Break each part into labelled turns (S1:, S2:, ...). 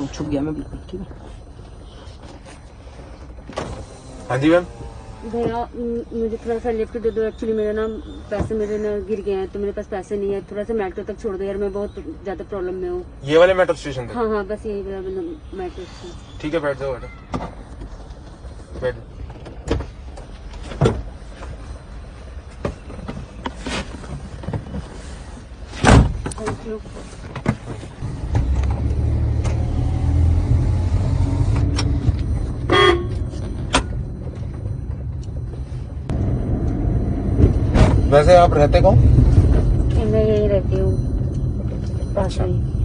S1: छुप गया मैं बिल्कुल। ठीक है।
S2: हाँ जी मैम।
S3: भैया मुझे थोड़ा सा लिफ्ट दे दो। एक्चुअली मेरे ना पैसे मेरे ना गिर गए हैं, तो मेरे पास पैसे नहीं है। थोड़ा सा मेट्रो तक छोड़ दो यार, मैं बहुत ज्यादा प्रॉब्लम में हूँ।
S2: ये वाले मेट्रो स्टेशन पे?
S3: हाँ हाँ, बस यही वाला मेट्रो स्टेशन।
S2: ठीक है, बैठ जाओ बेटा, बैठ जाओ।
S3: Thank you.
S2: वैसे आप रहते कौन?
S3: मैं यही रहती हूँ।
S2: अच्छा,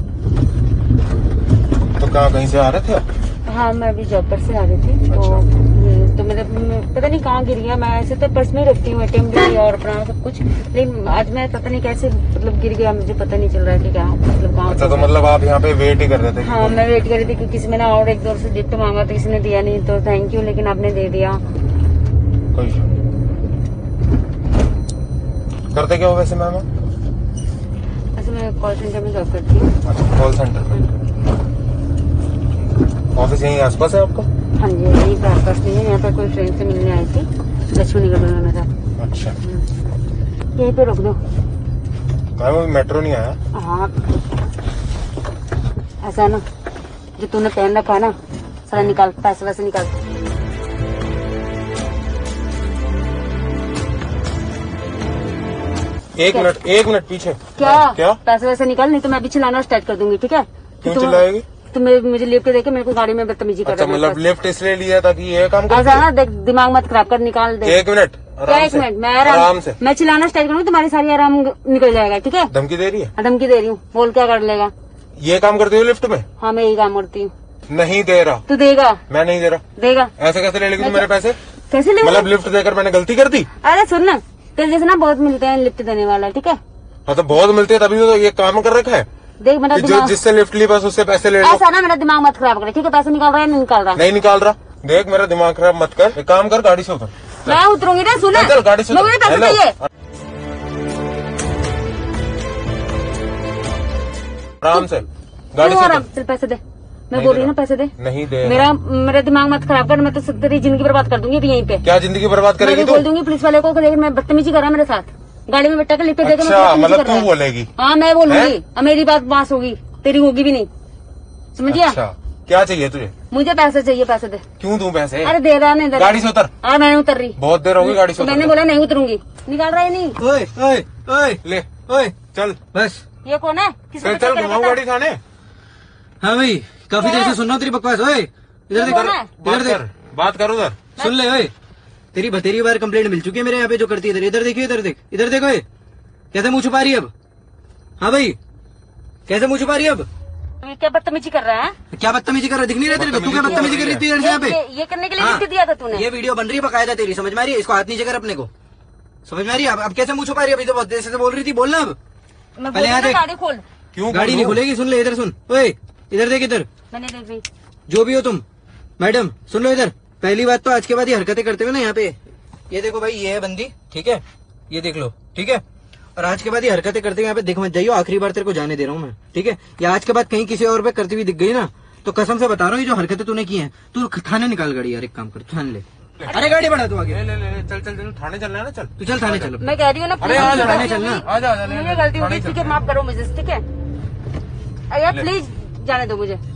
S2: तो कहाँ कहीं से आ रहे थे आप?
S3: हाँ, मैं अभी जॉब पर से आ रही थी। तो मेरा पता नहीं कहाँ गिर गया। मैं ऐसे तो पर्स में रखती हूँ, ATM भी और अपना सब कुछ, लेकिन आज मैं पता नहीं कैसे मतलब गिर गया, मुझे पता नहीं चल रहा है कि क्या मतलब कहाँ।
S2: अच्छा, तो मतलब आप यहाँ पे वेट ही कर रहे थे?
S3: हाँ, मैं वेट कर रही थी क्योंकि किसी मैंने और एक दो से गिफ्ट मांगा तो किसी ने दिया नहीं, तो थैंक यू, लेकिन आपने दे दिया।
S2: कोई करते क्या हो वैसे मैम?
S3: वैसे मैं कॉल सेंटर में जॉब करती हूँ।
S2: अच्छा, कॉल सेंटर में। ऑफिस यहीं आसपास है आपका?
S3: हाँ जी, यहीं पे आसपास नहीं है। यहाँ पर कोई फ्रेंड से मिलने आई थी, लक्ष्मी नगर में मेरा।
S2: अच्छा,
S3: यहीं पे रोक दो।
S2: वो मेट्रो नहीं आया?
S3: हाँ, ऐसा ना, जो तूने पहन रखा है ना, सारा निकाल, पैसे वैसे निकाल।
S2: एक मिनट पीछे।
S3: क्या पैसे वैसे निकाल, नहीं तो मैं अभी चिल्लाना स्टार्ट कर दूंगी। ठीक है?
S2: क्यों चिल्लाएगी?
S3: तो मुझे लिफ्ट देके मेरे को गाड़ी में बदतमीजी कर रहा है।
S2: अच्छा, मतलब लिफ्ट इसलिए लिया ताकि ये काम कर?
S3: ऐसा ना, देख, दिमाग मत खराब कर, निकाल दे।
S2: एक मिनट,
S3: क्या 1 मिनट? मैं आराम से, मैं चिल्लाना स्टार्ट करूँगी, तुम्हारी सारी आराम निकल जाएगा। ठीक है?
S2: धमकी दे रही है?
S3: धमकी दे रही हूँ, बोल क्या कर लेगा?
S2: ये काम करते हो लिफ्ट में?
S3: हाँ, मैं यही काम करती हूँ।
S2: नहीं दे रहा।
S3: तू देगा?
S2: मैं नहीं दे रहा।
S3: देगा?
S2: ऐसे कैसे ले लेगी तू मेरे पैसे?
S3: कैसे ले?
S2: मतलब लिफ्ट देकर मैंने गलती कर दी?
S3: अरे सुन ना, तेरे जैसे ना बहुत मिलते हैं लिफ्ट देने वाला। ठीक है?
S2: हाँ, तो बहुत मिलते हैं तभी तो ये काम कर रखा है।
S3: देख मेरा दिमाग,
S2: जिससे लिफ्ट ली बस उससे पैसे ले लो।
S3: ऐसा ना, मेरा दिमाग मत खराब करे। ठीक है? पैसे निकाल रहा है? नहीं निकाल रहा?
S2: नहीं निकाल रहा। देख, मेरा दिमाग खराब मत कर, एक काम कर, गाड़ी से उतर।
S3: मैं उतरूंगी ना, सुन,
S2: चल गाड़ी से
S3: मुझे पैसे चाहिए।
S2: आराम से गाड़ी से उतर।
S3: चल पैसे दे, मैं बोल रही हूँ ना, पैसे दे।
S2: नहीं दे।
S3: मेरा दिमाग मत खराब कर, मैं तो तेरी जिंदगी बर्बाद कर दूंगी अभी यहीं पे।
S2: क्या जिंदगी बर्बाद करेगी तू?
S3: बोल दूंगी पुलिस वाले को, लेकिन मैं बदतमीजी कर रहा है मेरे साथ, गाड़ी में बैठा कर लिफ्ट देकर।
S2: अच्छा, मतलब तू बोलेगी?
S3: हाँ, मैं बोलूंगी, मेरी बात पास होगी, तेरी होगी भी नहीं, समझिया?
S2: अच्छा, क्या चाहिए तुझे?
S3: मुझे पैसे चाहिए, पैसे दे।
S2: क्यों दूं पैसे?
S3: अरे दे रहा नहीं,
S2: गाड़ी से उतर।
S3: हाँ, मैंने उतर रही।
S2: बहुत देर होगी गाड़ी से उतर।
S3: मैंने बोला नहीं उतरूंगी, निकाल रहा है नहीं।
S2: ओए ओए ओए, ले ओए, चल बस।
S3: ये कौन है?
S2: चल घुमाऊं गाड़ी थाने।
S1: हाँ भाई, काफी देर से सुन रहा हूँ तेरी बकवास। ओए इधर देख, इधर देख,
S2: बात कर उधर।
S1: सुन ले। ओए, तेरी बतेरी बार कंप्लेंट मिल चुकी है मेरे यहाँ पे जो करती है। इधर देखिए, इधर देख, इधर देखो। कैसे मुंह छुपा रही है अब? हाँ भाई, कैसे मुंह छुपा रही है अब?
S3: क्या बदतमीजी कर रहा है?
S1: क्या बदतमीजी कर रहा है? दिख नहीं रहा तेरे को? तू क्या बदतमीजी कर रही थी यहाँ पे?
S3: ये करने के लिए लिफ्ट दिया था तूने?
S1: ये वीडियो बन रही है बकायदा तेरी, समझ में आ रही है? इसको हाथ नीचे कर अपने को, समझ में आ रही है? अब कैसे मुंह छुपा रही है? अभी तो बहुत देर से बोल रही थी, बोलना अब।
S3: पहले यहाँ गाड़ी खोल।
S2: क्यों
S1: गाड़ी नहीं खुलेगी? सुन ले, इधर सुन। ओए इधर देख, इधर।
S3: मैंने देख रही।
S1: जो भी हो तुम, मैडम सुन लो इधर। पहली बात तो आज के बाद ये हरकतें करते हुए ना यहाँ पे, ये देखो भाई, ये है बंदी, ठीक है? ये देख लो, ठीक है? और आज के बाद ये हरकतें करते हुए यहाँ पे देख मत जाइयो। आखिरी बार तेरे को जाने दे रहा हूँ मैं, ठीक है? या आज के बाद कहीं किसी और पे करती हुई दिख गई ना, तो कसम से बता रहा हूँ, ये जो हरकतें तूने की हैं, तू थाने निकाल गाड़ी यार। एक काम कर, थाने ले। अरे गाड़ी बढ़ा तू आगे।
S2: ले चल थाने चलना है ना, चल
S1: तू चल थाने चल।
S3: मैं कह रही हूँ ना,
S1: अरे थाने चलना।
S3: मुझे गलती होगी, ठीक है? माफ करो मुझे, ठीक है? यार प्लीज जाने दो मुझे।